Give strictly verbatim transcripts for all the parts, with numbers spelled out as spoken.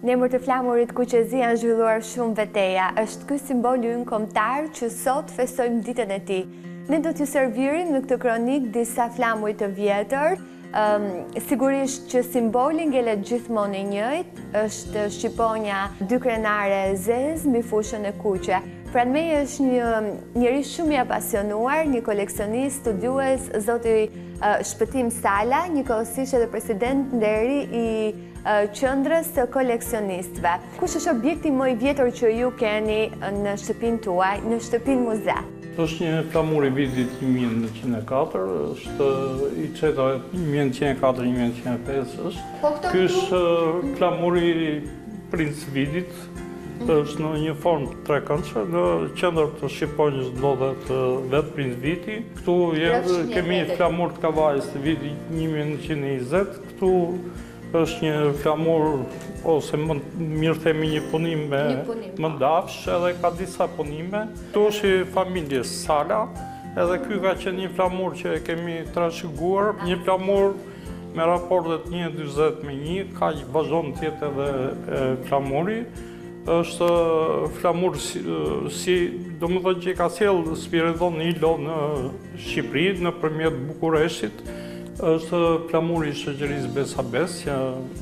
Në emër të flamurit Kuqezi janë zhvilluar shumë betejë. Është ky simboli ynë kombëtar që sot festojmë ditën e tij. Ne do t'ju servirim në këtë kronik disa flamuj të vjetër. Um, sigurisht që simboli ngelet gjithmonë i njëjtë, është shqiponja dy krenare zezë mbi fushën e kuqe. Pranë meje është një njeri shumë i apasionuar, një koleksionist, studiues, zoti uh, Shpëtim Sala, njëkohësisht edhe president nderi i uh, qendrës së koleksionistëve. Kush është objekti më i vjetër që ju keni në shtëpinë tuaj, në shtëpinë muze? Është një flamur i vitit një mijë e nëntëqind e katër, është i qeta një mijë e nëntëqind e katër një mijë e nëntëqind e pesë është. Ky është flamuri princ vidit, është në një formë trekëndshme, në qendër të shqiponjës ndodhet vetë princ viti. Këtu kemi një flamur të kavajës të vitit një mijë e nëntëqind e njëzet, këtu është një flamur, ose më mirë themi një punim me më dafsh, edhe ka disa punime. Këtu është i familjes Sala, edhe ky ka qenë një flamur që e kemi trashëguar, një flamur me raportet një e dyzet me një, ka vazhdon tjetë edhe flamuri. Është flamur si, si do më dhe që ka sjellë Spiridon Ilo në Shqipëri, në përmjet Bukureshtit. Është flamuri i shoqërisë Besabes, që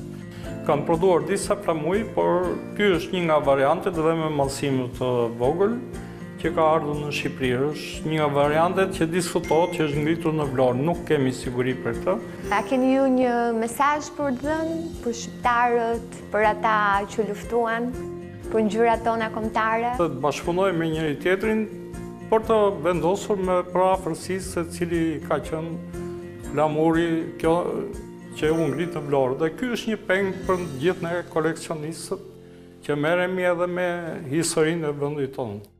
kanë prodhuar disa flamuj, por ky është një nga variantet dhe me mallësim të vogël që ka ardhur në Shqipëri. Është një nga variantet që diskutohet që është ngritur në Vlorë, nuk kemi siguri për këtë. A keni ju një mesazh për të dhënë për shqiptarët, për ata që luftuan, për ngjyrat tona kombëtare? Të bashkëpunojmë me njëri tjetrin për të vendosur me parafërsisë se cili ka qenë flamuri kjo që u ngrit në Vlorë. Dhe ky është një peng për gjithë ne koleksionistët që merremi edhe me historinë e vendit tonë.